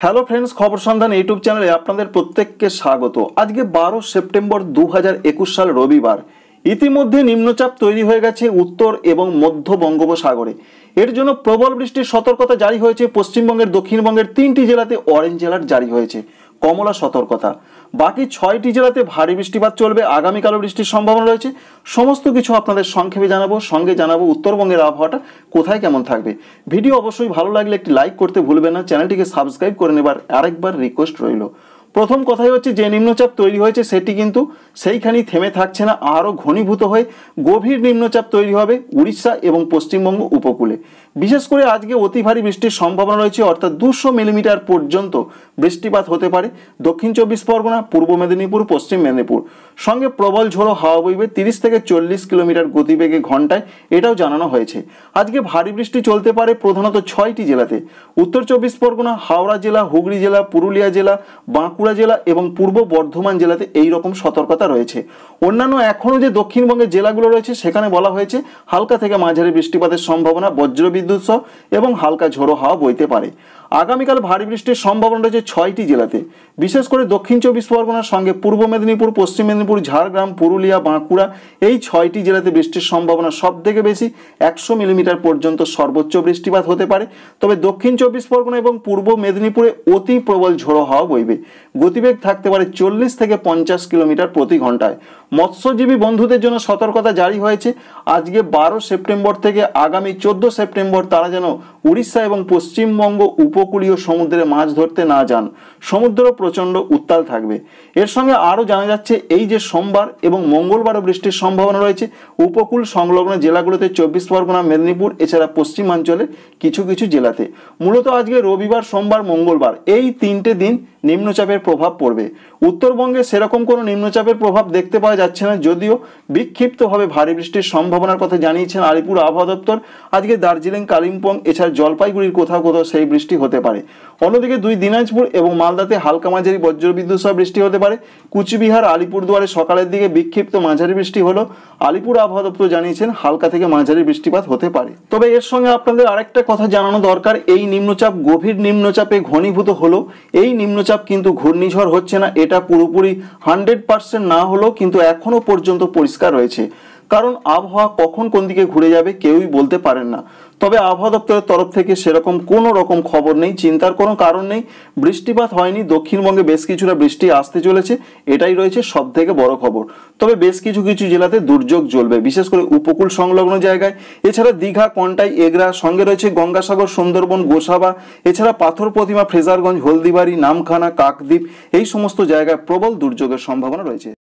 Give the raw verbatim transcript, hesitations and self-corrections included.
Hello friends, খবর সন্ধান YouTube চ্যানেলে আপনাদের প্রত্যেককে স্বাগত। আজকে বারো সেপ্টেম্বর দু হাজার একুশ সাল রবিবার। ইতিমধ্যে নিম্নচাপ তৈরি হয়ে গেছে উত্তর এবং মধ্য বঙ্গোপসাগরে। এর জন্য প্রবল বৃষ্টির সতর্কতা জারি হয়েছে। পশ্চিমবঙ্গের দক্ষিণবঙ্গের তিনটি জেলাতে অরেঞ্জ অ্যালার্ট জারি হয়েছে, কমলা সতর্কতা। বাকি ছয়টি জেলাতে ভারী বৃষ্টিপাত চলবে, আগামীকালও বৃষ্টির সম্ভাবনা রয়েছে। সমস্ত কিছু আপনাদের সংক্ষেপে জানাবো, সঙ্গে জানাবো উত্তরবঙ্গের আবহাওয়াটা কোথায় কেমন থাকবে। ভিডিও অবশ্যই ভালো লাগলে একটি লাইক করতে ভুলবেন না, চ্যানেলটিকে সাবস্ক্রাইব করে নেবার আরেকবার রিকোয়েস্ট রইল। প্রথম কথাই হচ্ছে, যে নিম্নচাপ তৈরি হয়েছে সেটি কিন্তু সেইখানেই থেমে থাকছে না, আরও ঘনীভূত হয়ে গভীর নিম্নচাপ তৈরি হবে উড়িষ্যা এবং পশ্চিমবঙ্গ উপকূলে। বিশেষ করে আজকে অতি ভারী বৃষ্টির সম্ভাবনা রয়েছে, অর্থাৎ দুশো মিলিমিটার পর্যন্ত বৃষ্টিপাত হতে পারে দক্ষিণ চব্বিশ পরগনা, পূর্ব মেদিনীপুর, পশ্চিম মেদিনীপুর। সঙ্গে প্রবল ঝোড়ো হাওয়া বইবে তিরিশ থেকে চল্লিশ কিলোমিটার গতিবেগে ঘন্টায়, এটাও জানানো হয়েছে। আজকে ভারী বৃষ্টি চলতে পারে প্রধানত ছয়টি জেলাতে: উত্তর চব্বিশ পরগনা, হাওড়া জেলা, হুগলি জেলা, পুরুলিয়া জেলা, বাঁকুড়া জেলা এবং পূর্ব বর্ধমান জেলাতে এই রকম সতর্কতা রয়েছে। অন্যান্য এখনও যে দক্ষিণবঙ্গের জেলাগুলো রয়েছে সেখানে বলা হয়েছে হালকা থেকে মাঝারি বৃষ্টিপাতের সম্ভাবনা, বজ্রবিদ্যুৎ সহ এবং হালকা ঝোড়ো হাওয়া বইতে পারে। আগামীকাল ভারী বৃষ্টির সম্ভাবনা রয়েছে ছয়টি জেলাতে, বিশেষ করে দক্ষিণ চব্বিশ পরগনার সঙ্গে পূর্ব মেদিনীপুর, পশ্চিম মেদিনীপুর, ঝাড়গ্রাম, পুরুলিয়া, বাঁকুড়া এই ছয়টি জেলাতে বৃষ্টির সম্ভাবনা সব থেকে বেশি। একশো মিলিমিটার পর্যন্ত সর্বোচ্চ বৃষ্টিপাত হতে পারে। তবে দক্ষিণ চব্বিশ পরগনা এবং পূর্ব মেদিনীপুরে অতি প্রবল ঝোড়ো হাওয়া বইবে, গতিবেগ থাকতে পারে চল্লিশ থেকে পঞ্চাশ কিলোমিটার প্রতি ঘন্টায়। মৎস্যজীবী বন্ধুদের জন্য সতর্কতা জারি হয়েছে। আজকে বারো সেপ্টেম্বর থেকে আগামী চোদ্দ সেপ্টেম্বর তারা যেন উড়িষ্যা এবং পশ্চিমবঙ্গ উপকূলীয় সমুদ্রে মাছ ধরতে না যান, সমুদ্র প্রচণ্ড উত্তাল থাকবে। এর সঙ্গে আরও জানা যাচ্ছে, এই যে সোমবার এবং মঙ্গলবারও বৃষ্টির সম্ভাবনা রয়েছে উপকূল সংলগ্ন জেলাগুলোতে, চব্বিশ পরগনা, মেদিনীপুর এছাড়া পশ্চিমাঞ্চলের কিছু কিছু জেলাতে। মূলত আজকে রবিবার, সোমবার, মঙ্গলবার এই তিনটে দিন নিম্নচাপের প্রভাব পড়বে। উত্তরবঙ্গে সেরকম কোনো নিম্নচাপের প্রভাব দেখতে পাওয়া যাচ্ছে না, যদিও বিক্ষিপ্তভাবে ভারী বৃষ্টির সম্ভাবনার কথা জানিয়েছেন আলিপুর আবহাওয়া দপ্তর। আজকে দার্জিলিং, কালিম্পং এছাড়া জলপাইগুড়ির কোথাও কোথাও সেই বৃষ্টি হতে পারে। অন্যদিকে দুই দিনাজপুর এবং মালদাতে হালকা মাঝারি বজ্রবিদ্যুৎ সহ বৃষ্টি হতে পারে। কুচবিহার, আলিপুরদুয়ারে সকালের দিকে বিক্ষিপ্ত মাঝারি বৃষ্টি হলো। আলিপুর আবহাওয়া দপ্তর জানিয়েছেন হালকা থেকে মাঝারি বৃষ্টিপাত হতে পারে। তবে এর সঙ্গে আপনাদের আরেকটা কথা জানানো দরকার, এই নিম্নচাপ গভীর নিম্নচাপে ঘনীভূত হলো। এই নিম্নচাপ কিন্তু ঘূর্ণিঝড় হচ্ছে না, এটা পুরোপুরি হান্ড্রেড পার্সেন্ট না হলেও কিন্তু এখনো পর্যন্ত পরিষ্কার রয়েছে। কারণ আবহাওয়া কখন কোন দিকে ঘুরে যাবে কেউই বলতে পারেন না। তবে আবহাওয়া দপ্তরের তরফ থেকে সেরকম কোনো রকম খবর নেই, চিন্তার কোনো কারণ নেই। বৃষ্টিপাত হয়নি, দক্ষিণবঙ্গে বেশ কিছুটা বৃষ্টি আসতে চলেছে, এটাই রয়েছে সব থেকে বড় খবর। তবে বেশ কিছু কিছু জেলাতে দুর্যোগ জ্বলবে, বিশেষ করে উপকূল সংলগ্ন জায়গায়। এছাড়া দীঘা, কন্টাই, এগরা, সঙ্গে রয়েছে গঙ্গাসাগর, সুন্দরবন, গোসাবা এছাড়া পাথর প্রতিমা, ফ্রেজারগঞ্জ, হলদিবাড়ি, নামখানা, কাকদ্বীপ এই সমস্ত জায়গায় প্রবল দুর্যোগের সম্ভাবনা রয়েছে।